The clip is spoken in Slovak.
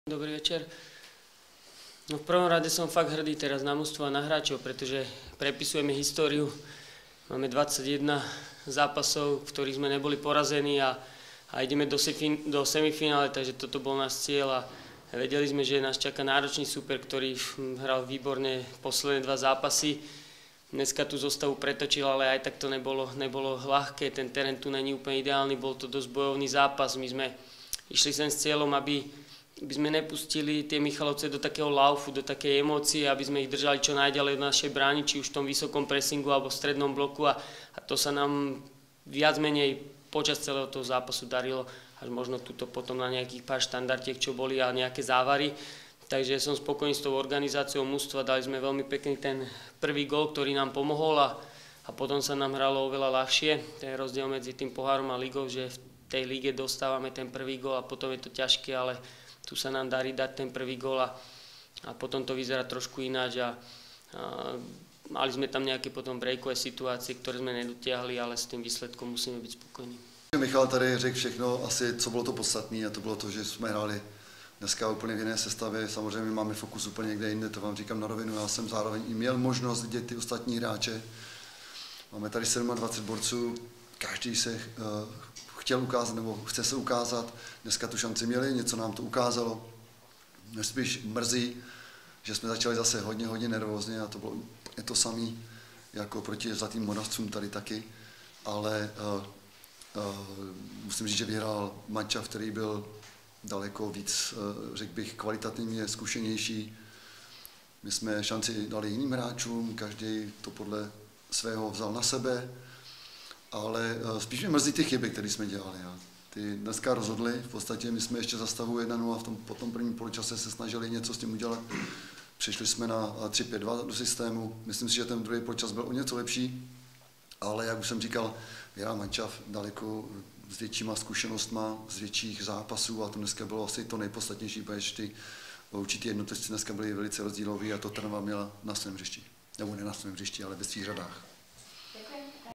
Dobrý večer. No v prvom rade som fakt hrdý teraz na mužstvo a na hráčov, pretože prepisujeme históriu. Máme 21 zápasov, v ktorých sme neboli porazení a ideme do semifinále, takže toto bol náš cieľ a vedeli sme, že nás čaká náročný súper, ktorý hral výborne posledné dva zápasy. Dneska tú zostavu pretočil, ale aj tak to nebolo ľahké, ten terén tu není úplne ideálny, bol to dosť bojovný zápas. My sme išli sem s cieľom, aby sme nepustili tie Michalovce do takého laufu, do takej emócie, aby sme ich držali čo najďalej od našej brány, či už v tom vysokom pressingu alebo v strednom bloku a to sa nám viac menej počas celého toho zápasu darilo, až možno tuto potom na nejakých pár štandardiek, čo boli a nejaké závary. Takže som spokojný s tou organizáciou mužstva, dali sme veľmi pekný ten prvý gól, ktorý nám pomohol a potom sa nám hralo oveľa ľahšie. Ten rozdiel medzi tým pohárom a ligou, že v tej lige dostávame ten prvý gól a potom je to ťažké, ale tu sa nám darí dať ten prvý gól a potom to vyzerá trošku ináč a mali sme tam nejaké potom breakové situácie, ktoré sme nedotiahli, ale s tým výsledkom musíme byť spokojní. Michal tady řekl všechno, asi co bylo to podstatné, a to bylo to, že jsme hráli dneska úplně v jiné sestavě. Samozřejmě máme fokus úplně někde jinde, to vám říkám na rovinu. Já jsem zároveň i měl možnost vidět ty ostatní hráče. Máme tady 27 borců, každý se chtěl ukázat nebo chce se ukázat. Dneska tu šanci měli, něco nám to ukázalo. Mě spíš mrzí, že jsme začali zase hodně nervózně a to bylo to samé jako proti Zlatým Moravcům tady taky. Ale musím říct, že vyhrál mančaft, který byl daleko víc, řekl bych, kvalitativně zkušenější. My jsme šanci dali jiným hráčům, každý to podle svého vzal na sebe, ale spíš mě mrzí ty chyby, které jsme dělali. Ty dneska rozhodli, v podstatě my jsme ještě za stavu 1-0 a po tom prvním poločase se snažili něco s tím udělat. Přišli jsme na 3-5-2 do systému, myslím si, že ten druhý poločas byl o něco lepší, ale jak už jsem říkal, vyhrál mančaft daleko s většíma zkušenostma, z větších zápasů a to dneska bylo asi to nejpodstatnější, protože ty určitý jednotlivci dneska byli velice rozdíloví a to Trnava měla na svém hřišti. Nebo ne na svém hřišti, ale ve svých řadách.